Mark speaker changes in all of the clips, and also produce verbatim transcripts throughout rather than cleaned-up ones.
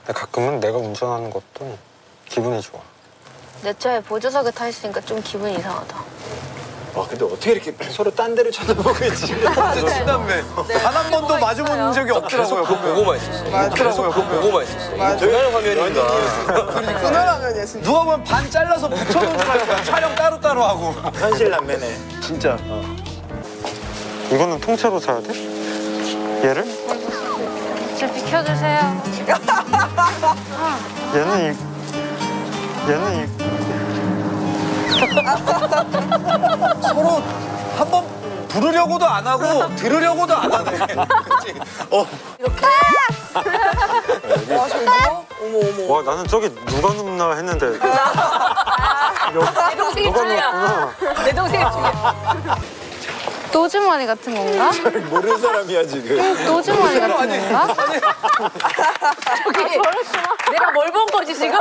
Speaker 1: 근데 가끔은 내가 운전하는 것도 기분이 좋아.
Speaker 2: 내 차에 보조석에 타 있으니까 좀 기분이 이상하다.
Speaker 3: 아 근데 어떻게 이렇게 서로 딴 데를 쳐다보고 있지?
Speaker 4: 친남매. 단 한 번도 마주본 적이 없더라고요.
Speaker 5: 그거 보고만 있었어요.
Speaker 4: 없더라고요.
Speaker 5: 그거 보고만 있었어요. 그날 화면인가.
Speaker 6: 그날 화면이야 진짜.
Speaker 4: 누가 보면 반 잘라서 붙여놓은 줄 알고 촬영 따로따로 하고.
Speaker 3: 현실 남매네.
Speaker 4: 진짜.
Speaker 1: 이거는 통째로 사야 돼? 얘를?
Speaker 2: 좀 비켜주세요.
Speaker 1: 얘는 이... 얘는 이...
Speaker 4: 서로 한 번 부르려고도 안 하고 들으려고도 안 하네. 그치? 어.
Speaker 6: 와 저기 누워? 어머 어머.
Speaker 1: 와 나는 저기 누가 눕나 했는데
Speaker 2: 내 동생이
Speaker 1: 누가
Speaker 2: 중이야.
Speaker 1: 눕구나.
Speaker 2: 내 동생이 중이야. 노즈마리 같은 건가?
Speaker 3: 모르는 사람이야 지금.
Speaker 2: 노즈마리 같은 건가? 저기 내가 뭘 본 거지 지금?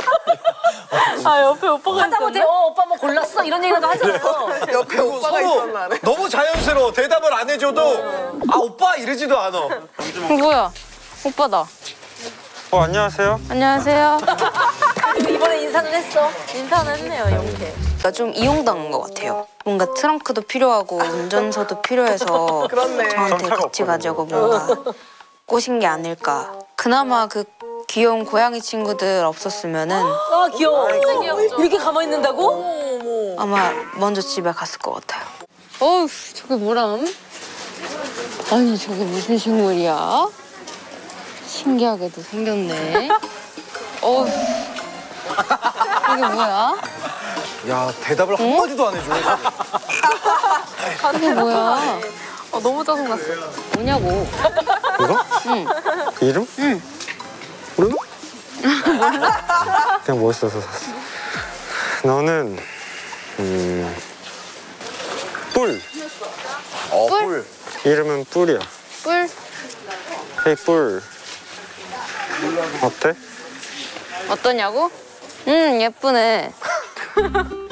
Speaker 2: 아 옆에 오빠가 하다못해 어 오빠 뭐 골랐어? 이런 얘기라도 하잖아요.
Speaker 6: 옆에 오빠가
Speaker 4: 서로
Speaker 6: 있었나 네.
Speaker 4: 너무 자연스러워. 대답을 안 해줘도 아 오빠 이러지도 않아.
Speaker 2: 어, 뭐야? 오빠다.
Speaker 1: 어 안녕하세요.
Speaker 2: 안녕하세요. 이번에 인사는 했어. 인사는 했네요, 용케.
Speaker 7: 좀 이용당한 것 같아요. 뭔가 트렁크도 필요하고 운전서도 필요해서
Speaker 6: 그렇네.
Speaker 7: 저한테 같이 가자고 뭔가 꼬신 게 아닐까. 그나마 그 귀여운 고양이 친구들 없었으면은
Speaker 2: 아 귀여워. 진짜 귀엽죠? 이렇게 가만히 있는다고?
Speaker 7: 아마 먼저 집에 갔을 것 같아요.
Speaker 2: 어우 저게 뭐람? 아니 저게 무슨 식물이야? 신기하게도 생겼네. 어우 이게 뭐야?
Speaker 4: 야 대답을 한 마디도 안 해줘.
Speaker 2: 이게 뭐야? 어, 너무 짜증났어. 뭐냐고.
Speaker 1: 이거?
Speaker 2: 응.
Speaker 1: 이름?
Speaker 2: 응.
Speaker 1: 몰라? 몰라? 그냥 멋있어서 샀어. 너는 음... 뿔.
Speaker 4: 어 뿔.
Speaker 1: 이름은 뿔이야.
Speaker 2: 뿔.
Speaker 1: 헤이 뿔. 어때?
Speaker 2: 어떠냐고? 응 예쁘네.